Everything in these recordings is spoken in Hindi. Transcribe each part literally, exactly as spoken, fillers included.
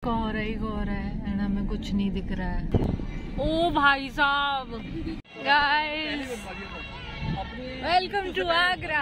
कोहरा ही कोहरा है एंड हमें कुछ नहीं दिख रहा है। ओ भाई साहब, guys welcome to Agra.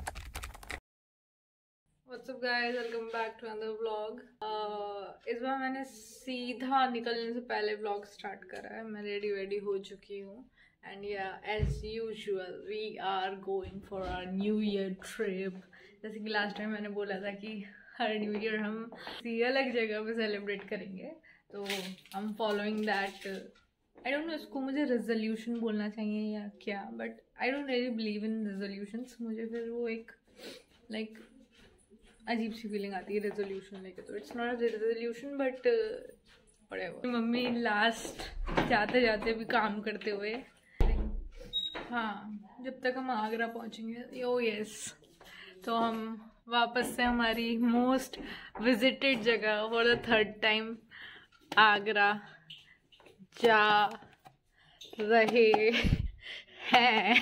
What's up guys, welcome back to another vlog. इस बार मैंने सीधा निकलने से पहले व्लॉग स्टार्ट करा है। मैं रेडी वेडी हो चुकी हूँ and yeah as usual we are going for our new year trip. जैसे कि लास्ट टाइम मैंने बोला था कि हर न्यू ईयर हम किसी अलग जगह पे सेलिब्रेट करेंगे, तो हम following that. I don't know इसको मुझे रेजोल्यूशन बोलना चाहिए या क्या, but I don't really believe in resolutions. मुझे फिर वो एक लाइक like, अजीब सी फीलिंग आती है रेजोल्यूशन लेके, तो it's not a resolution but whatever. Mummy last जाते जाते भी काम करते हुए, हाँ जब तक हम आगरा पहुँचेंगे ओ यस तो हम वापस से हमारी मोस्ट विजिटेड जगह for the third time Agra जा रहे हैं।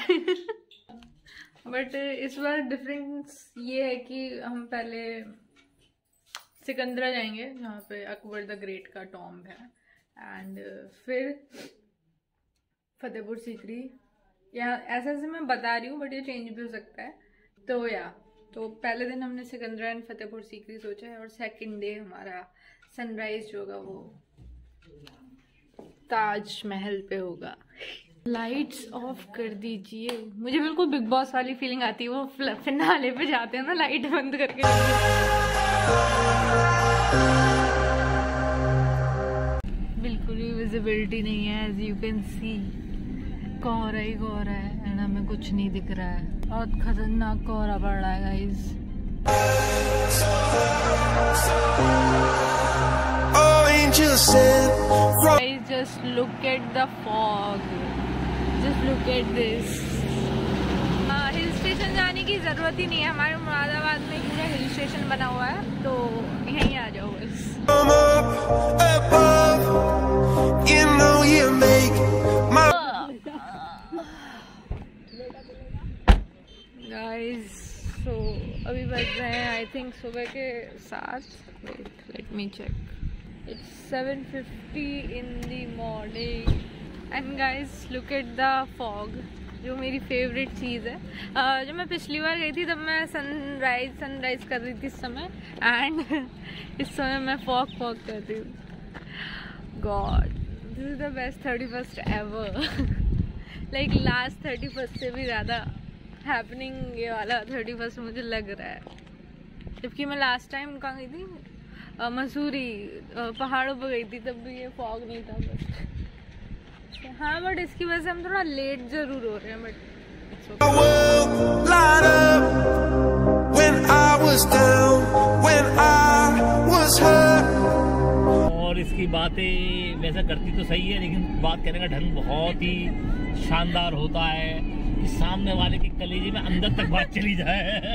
बट इस बार डिफरेंस ये है कि हम पहले सिकंदरा जाएंगे जहाँ पे अकबर द ग्रेट का टॉम्ब है, एंड फिर फतेहपुर सीकरी। या ऐसे ऐसे मैं बता रही हूँ बट ये चेंज भी हो सकता है। तो या तो पहले दिन हमने सिकंदरा एंड फतेहपुर सीकरी सोचा है, और सेकंड डे हमारा सनराइज जो होगा वो ताजमहल पे होगा। लाइट्स ऑफ कर दीजिए। मुझे बिल्कुल बिग बॉस वाली फीलिंग आती है, वो फिनाले पे जाते हैं ना लाइट बंद करके। बिल्कुल भी विजिबिलिटी नहीं है, एज यू कैन सी कोहरा ही कोहरा है एंड हमें कुछ नहीं दिख रहा है। बहुत खतरनाक कोहरा पड़ रहा है guys. Guys, just look at the fog. Just look at this. Hill station जाने की जरूरत ही नहीं है, हमारे मुरादाबाद में पूरा हिल स्टेशन बना हुआ है, तो यहीं आ जाओ बस। गाइस सो अभी बज रहे हैं आई थिंक सुबह के सात। Wait let me check. It's seven fifty in the morning and guys look at the fog, जो मेरी फेवरेट चीज़ है। uh, जब मैं पिछली बार गई थी तब मैं सनराइज सनराइज कर रही थी इस समय, एंड इस समय मैं फॉग फॉग कर रही हूँ। God this is the best thirty first ever. Like last thirty first से भी ज़्यादा हैपनिंग ये वाला थर्टी फर्स्ट मुझे लग रहा है। जबकि मैं लास्ट टाइम कहाँ गई थी, मसूरी पहाड़ों पर गई थी, तब भी ये फॉग नहीं था बस। हाँ बट इसकी वजह से हम थोड़ा लेट जरूर हो रहे हैं, बट और इसकी बातें वैसा करती तो सही है, लेकिन बात करने का ढंग बहुत ही शानदार होता है कि सामने वाले के कलेजे में अंदर तक बात चली जाए।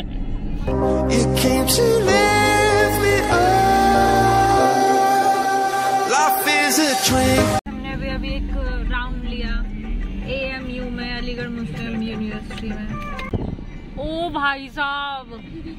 हमने अभी अभी एक राउंड लिया ए एम यू में, अलीगढ़ मुस्लिम यूनिवर्सिटी में। ओ भाई साहब,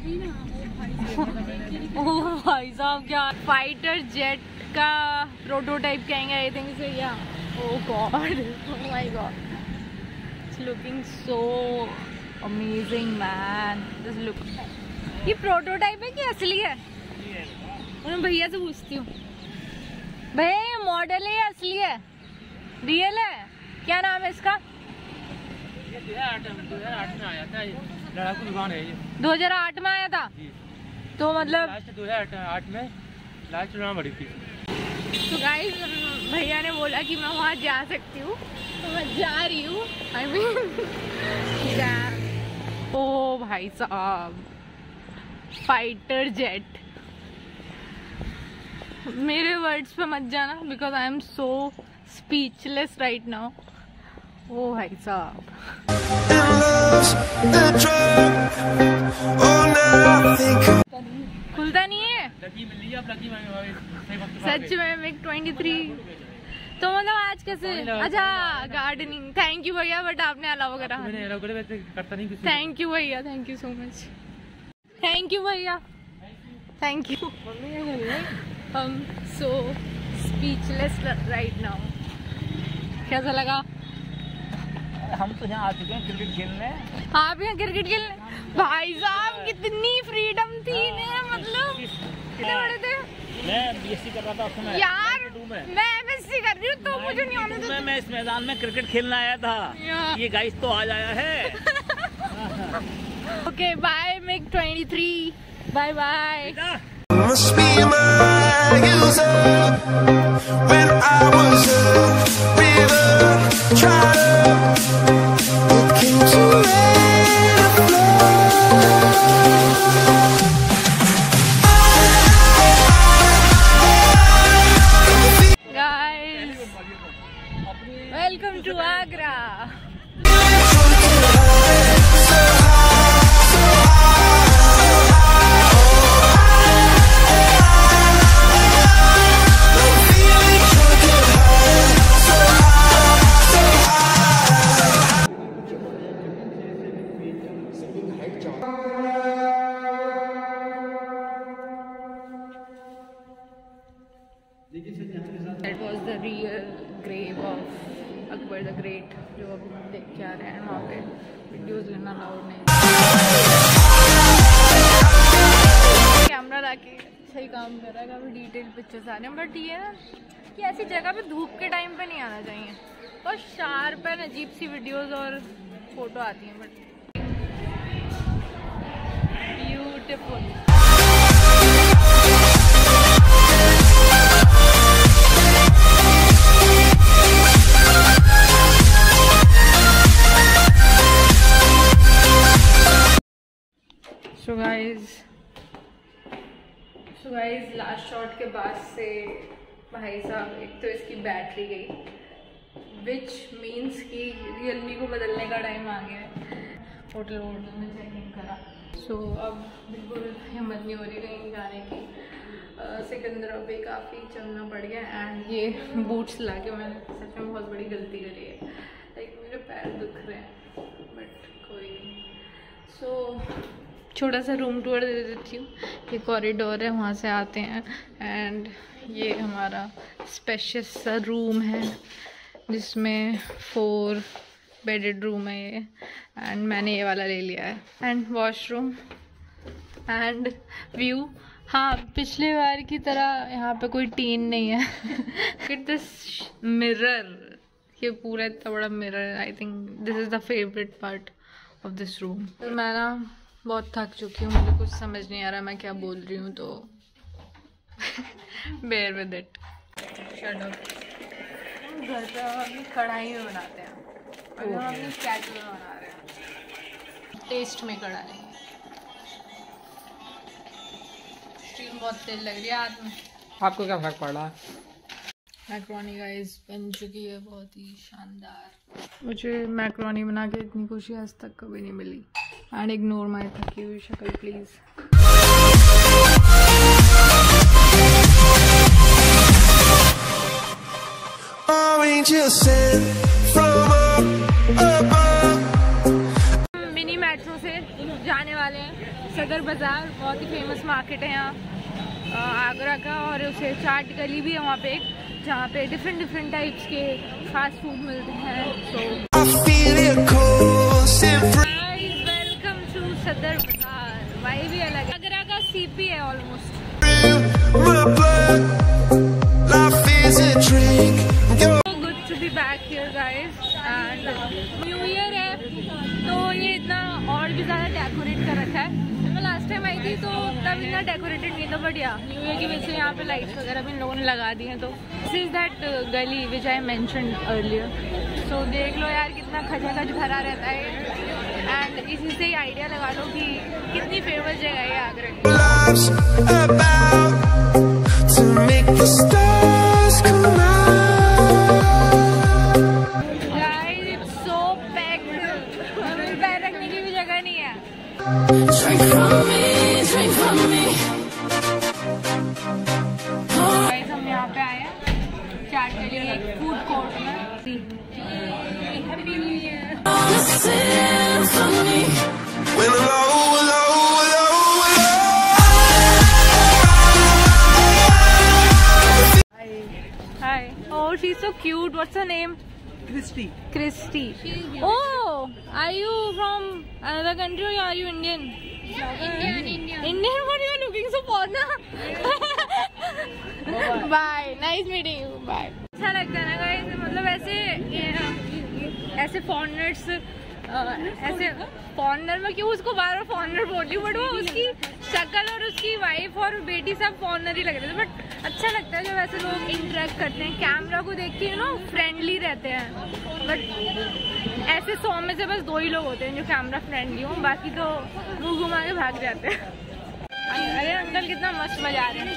ओ भाई साहब, क्या फाइटर जेट का प्रोटोटाइप कहेंगे आई थिंक से। या ओ गॉड, ओ my god, looking so amazing man. Just look. ये प्रोटोटाइप है कि असली है? मैं भैया से पूछती हूँ, भैया ये मॉडल है या असली है, रियल है? क्या नाम है इसका? ये दो हज़ार आठ में आया था, लड़ाकू विमान है ये। दो हज़ार आठ में आया था तो मतलब लास्ट दो हज़ार आठ में लास्ट उड़ान बढ़ी थी। तो गाइस भैया ने बोला कि मैं वहाँ जा सकती हूँ, तो मैं जा रही हूँ। आई मीन ओ भाई साहब, फाइटर जेट। मेरे वर्ड्स पे मत जाना because I am so speechless right now. ओ भाई साहब, खुलता नहीं है सच में। मिग ट्वेंटी थ्री तो मतलब आज कैसे? अच्छा गार्डनिंग, थैंक यू भैया, बट आपने अलाउ करा। थैंक यू भैया, thank you so much, thank you भैया, थैंक यू। हम सो स्पीचलेस राइट नाउ। कैसा लगा? हम तो यहाँ आ चुके हैं क्रिकेट खेलने। हाँ भी क्रिकेट खेलने। भाई साहब कितनी फ्रीडम थी ना, मतलब कितने बड़े थे। मैं बीएससी कर रहा था उसमें। यार मैं एमएससी कर रही हूँ तो मुझे नहीं आने देते। मैं इस मैदान में क्रिकेट खेलने आया था। ये गाइस तो आज आया है। Okay bye MiG twenty three, bye bye. Must be my user when I was a river trotter. It came to rain and flow. Guys, welcome to Agra. That was the real grave of Akbar the Great, जो अभी हम देख के आ रहे हैं। वहाँ पे वीडियोस लेना अलाउड नहीं। कैमरा लाके सही काम कर रहा है, काफी डिटेल पिक्चर्स आ रहे हैं। बट ये ना कि ऐसी जगह पे धूप के टाइम पे नहीं आना चाहिए। बहुत शार्प है, अजीब सी वीडियोस और फोटो आती हैं। But beautiful. So guys so guys last shot के बाद से भाई साहब एक तो इसकी बैटरी गई, विच मीन्स कि रियलमी को बदलने का टाइम आ गया है। होटल वोटल में चेकिंग करा। सो so, अब बिल्कुल हिम्मत नहीं हो रही कहीं जाने की। सिकंदरा पे काफ़ी चलना पड़ गया। एंड ये बूट्स ला के मैंने सच में बहुत बड़ी गलती करी है। लाइक मेरे पैर दुख रहे हैं बट कोई नहीं। सो so, छोटा सा रूम टूर दे देती हूँ। ये कॉरिडोर है, वहाँ से आते हैं। एंड ये हमारा स्पेशियस सा रूम है जिसमें फोर बेडेड रूम है ये। एंड मैंने ये वाला ले लिया है। And washroom and view. हाँ पिछले बार की तरह यहाँ पे कोई टीन नहीं है। इट दिस मिरर, ये पूरा इतना बड़ा मिरर है। I think this is the favourite part of this room. मैं ना बहुत थक चुकी हूँ, मुझे कुछ समझ नहीं आ रहा मैं क्या बोल रही हूँ, तो bear with it. Shut up. घर पे हम कढ़ाई में बनाते हैं और हम अपनी कैटल में बना रहे हैं। टेस्ट में कढ़ाई। स्टीम बहुत तेज लग रही है हाथ में। आपको क्या फर्क पड़ रहा है? मैक्रोनी गाइस बन चुकी है, बहुत ही शानदार। मुझे मैक्रोनी बना के इतनी खुशी आज तक कभी नहीं मिली। एंड इग्नोर माई थकी हुई शक्ल प्लीज। मिनी मेट्रो से जाने वाले हैं सदर बाज़ार। बहुत ही फेमस मार्केट है यहाँ आगरा का। और उसे चाट गली भी है वहाँ पे एक, जहाँ पे डिफरेंट डिफरेंट टाइप्स के फास्ट फूड मिलते हैं। सो वेलकम टू सदर बाजार। वाई भी अलग है, आगरा का सीपी है almost. Good to be back here guys. And new year है तो ये इतना और भी ज़्यादा डेकोरेट कर रखा है। मैं लास्ट टाइम आई थी तो तब इतना डेकोरेटेड नहीं था, बट यार न्यू ईयर की वजह से यहाँ पे लाइट्स वगैरह भी इन लोगों ने लगा दी हैं। तो दिस इज़ दैट गली विच आई मेंशन्ड अर्लियर। सो देख लो यार कितना खचाखच भरा रहता है। एंड इसी से ही आइडिया लगा लो कि कितनी फेमस जगह है आगरा की। Guys, it's so packed. पैर रखने की भी जगह नहीं है। Drink from me, drink from me. Guys, हम यहाँ पे आए हैं चाट के लिए एक फूड कोर्ट में। Happy new year. Oh, she's so cute. What's her name? Christy. Christy. Oh, are you from another country or are you Indian? Indian, Indian. Indian? What are you looking so foreigner? Bye. Nice meeting you. Bye. अच्छा लगता है ना गाइस, मतलब ऐसे ऐसे फॉरेनर्स, ऐसे फॉरेनर में क्यों उसको बार बार फॉरेनर बोल रही हूँ, बट वो उसकी शक्ल और उसकी वाइफ और बेटी सब फॉरेनर ही लग रहे थे। बट अच्छा लगता है जब ऐसे लोग इंटरेक्ट करते हैं, कैमरा को देख के नो फ्रेंडली रहते हैं। बट ऐसे सौ में से बस दो ही लोग होते हैं जो कैमरा फ्रेंडली हों, बाकी तो मुँह घुमा के भाग जाते हैं। अरे अंकल कितना मस्त बजा रहे हैं।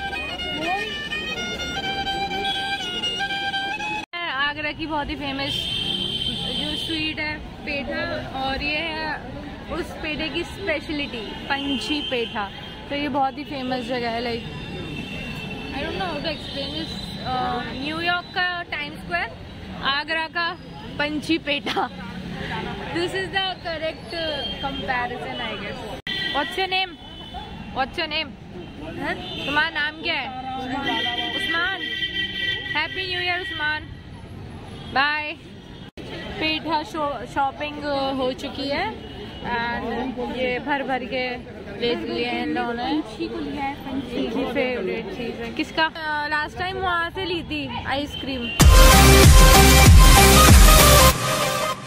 आगरा की बहुत ही फेमस जो स्वीट है पेठा, और ये है उस पेठे की स्पेशलिटी पंची पेठा। तो ये बहुत ही फेमस जगह है, like I don't know how to explain this. न्यूयॉर्क का टाइम स्क्वायर, आगरा का Panchhi petha. This is the correct comparison I guess. What's your name? What's your name? तुम्हारा नाम क्या है? Usman. Happy new year Usman. Bye. Petha shopping हो चुकी है एंड ये भर भर के ले लिए हैं इन लोगों ने। इनकी फेवरेट चीज़ है। किसका? लास्ट टाइम वहाँ से ली थी आइसक्रीम।